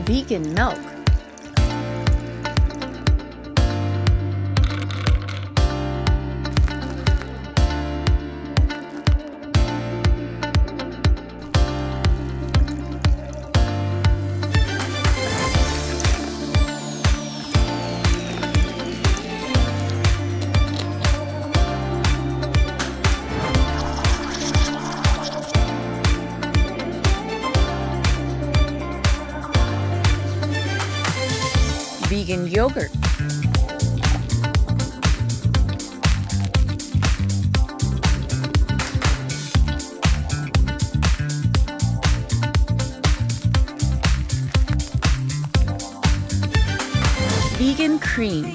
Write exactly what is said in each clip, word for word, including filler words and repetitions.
Vegan milk. Vegan yogurt. Vegan cream.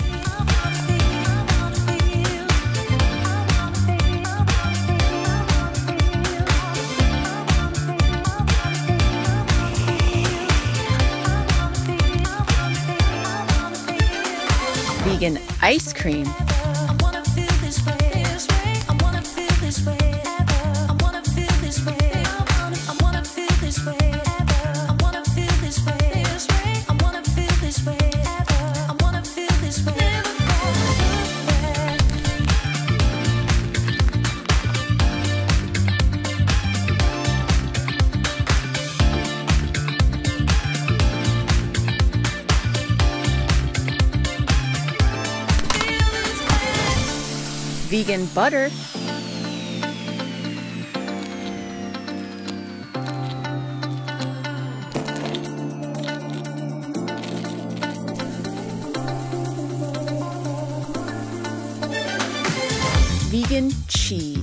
Vegan ice cream. Vegan butter. Vegan cheese.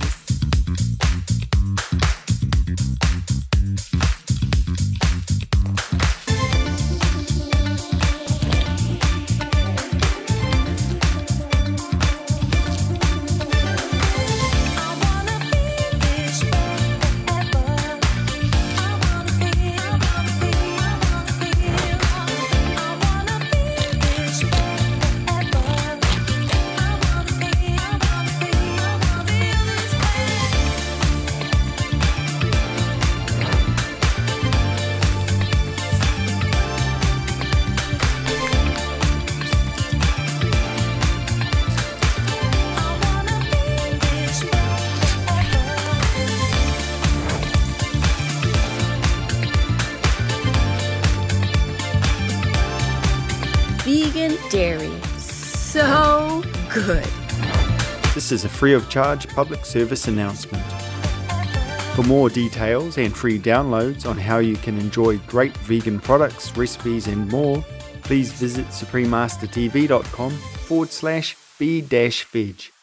Vegan dairy. So good. This is a free of charge public service announcement. For more details and free downloads on how you can enjoy great vegan products, recipes and more, please visit suprememastertv.com forward slash b dash veg.